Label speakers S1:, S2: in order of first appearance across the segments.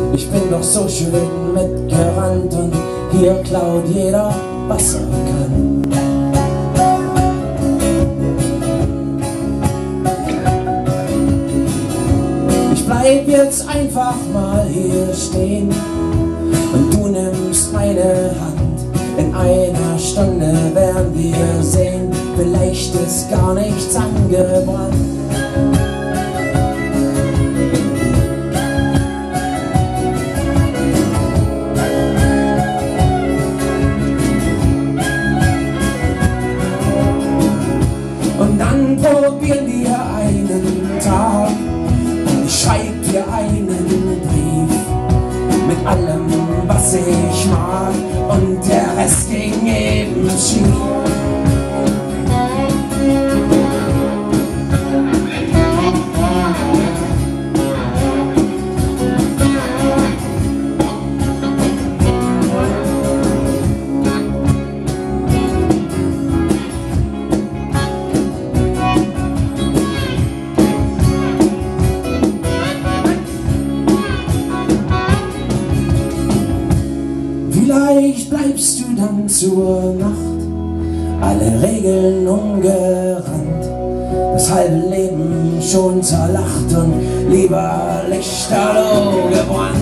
S1: Ich bin doch so schön mitgerannt und hier klaut jeder, was er kann. Ich bleib jetzt einfach mal hier stehen und du nimmst meine Hand. In einer Stunde werden wir sehen, vielleicht ist gar nichts angebrannt. Und dann probieren wir einen Tag und ich schreib dir einen Brief mit allem, was ich mag, und der Rest ging eben schief. Vielleicht bleibst du dann zur Nacht, alle Regeln umgerannt, das halbe Leben schon zerlacht und lieber lichterloh gebrannt.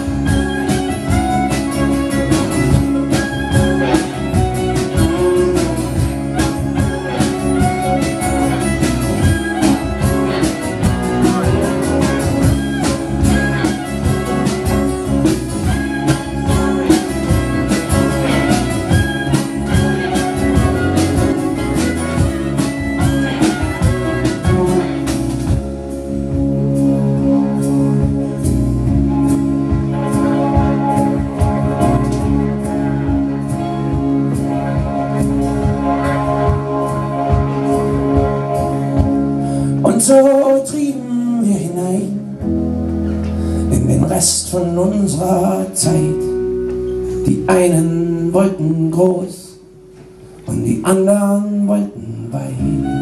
S1: Und so trieben wir hinein in den Rest von unserer Zeit. Die einen wollten groß und die anderen wollten weit.